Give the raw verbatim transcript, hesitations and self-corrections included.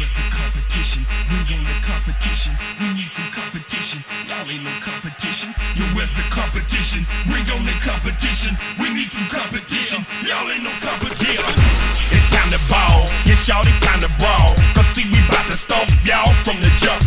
where's the competition? Bring on the competition. We need some competition. Y'all ain't no competition. Yo, where's the competition? Bring on the competition. We need some competition. Y'all ain't no competition. It's time to ball. Yeah, shawty, time to brawl. Cause see, we bout to stomp y'all from the jump.